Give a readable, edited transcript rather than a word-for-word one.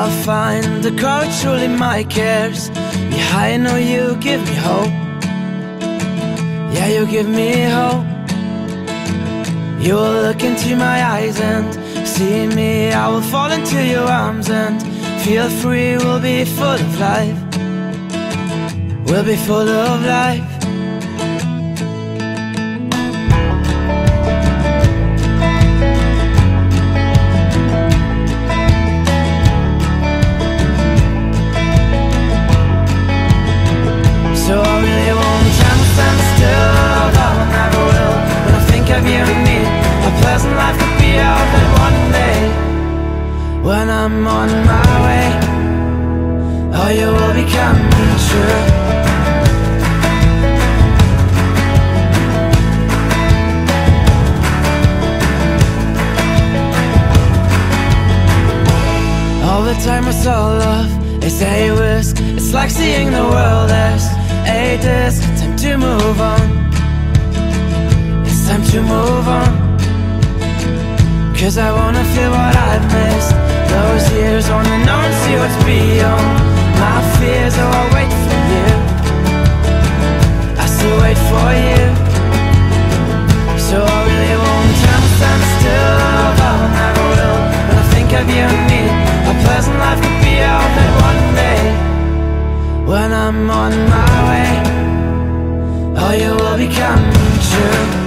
I'll find the courage, truly my cares. Yeah, I know you give me hope. Yeah, you give me hope. You will look into my eyes and see me. I will fall into your arms and feel free. We'll be full of life. We'll be full of life. So I really won't stand still, although I never will. When I think of you and me, a pleasant life could be out there one day. When I'm on my way, oh, you will become true. All the time I saw love is a risk. It's like seeing the world as a disc. Time to move on. It's time to move on. 'Cause I wanna feel what I've missed. Those years wanna know and see what's beyond my fears. Oh, I'll wait for you. I still wait for you. So I really won't stand still, although I never will. When I think of you and me, a pleasant life could be out there one day. When I'm on my way, oh, you will become true.